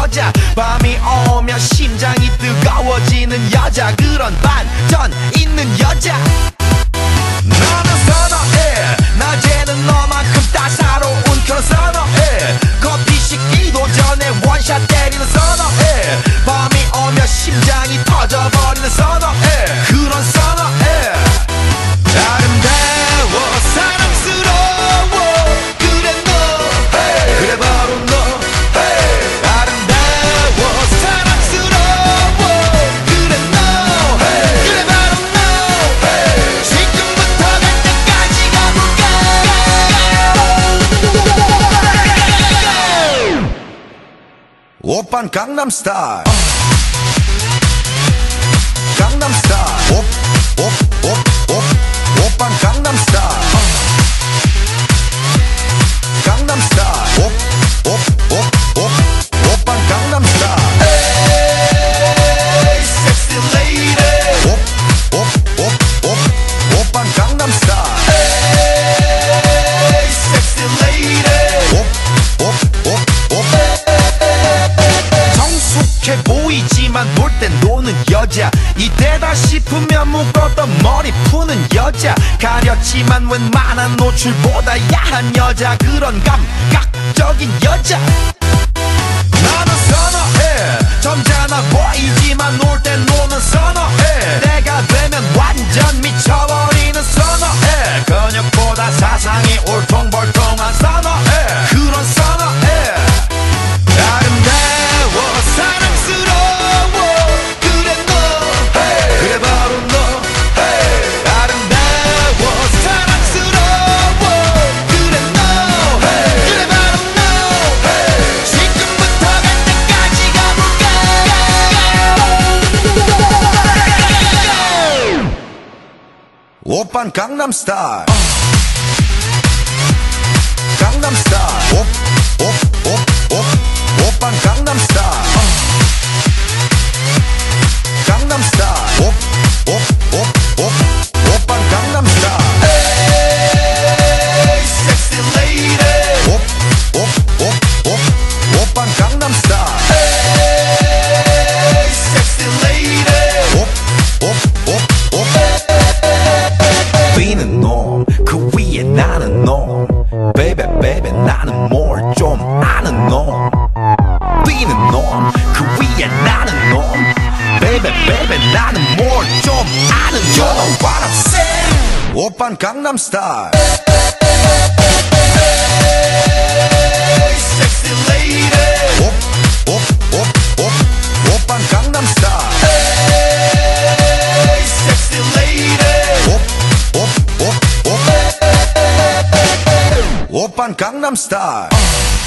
여자 밤이 오면 심장이 뜨거워지는 여자 그런 반전 있는 여자 나는 선어해 낮에는 너만큼 따사로운 그런 선어해 커피 식기도 전에 원샷 때리는 선어해 밤이 오면 심장이 터져버리는 선어해 그런 선어해 아름다워 사랑스러워 그래 너 hey. 그래 바로 너 hey. 아름다워 사랑스러워 그래 너 hey. 그래 바로 너 hey. 지금부터 갈 때까지 가볼까 오빤 강남스타일 강남스타일 오빤 강남스타일 강남스타일 오빤 강남스타일 에이 섹시 레이디 오빤 강남스타일 에이 섹시 레이디 성숙해 보이지만 놀 땐 노는 여자 이때다 싶으면 묶었던 머리 푸는 여자 가렸지만 웬만한 노출보다 야한 여자 그런 감각적인 여자 나는 선어해 점잖아 보이지만 놀 땐 노는 선어해 내가 되면 완전 미쳐버리는 선어해 근육보다 사상이 울퉁불퉁한 선어해 그런 선어해 아름다워 사랑스러워 그래 너 hey. 그래 바로 너 hey. 아름다워 사랑스러워 그래 너 hey. 그래 바로 너 hey. 지금부터 갈 때까지 가볼까 오빤 강남스타일 강남스타일 오빤 강남스타일 강남스타일 오빤 강남스타일 에이 섹시 레이디 오빤 강남스타일 에이 섹시 레이디 뛰는 놈 그 위에 나는 놈 베이베 베이베 나는 뭘 좀 아는 놈 뛰는 놈 그 위에 나는 놈 베이베 베이베 나는 뭘 좀 아는 놈 You know what I'm saying 오빤 강남스타일 에이 섹시 레이디 오빤 강남스타일 에이 섹시 레이디 오빤 강남스타일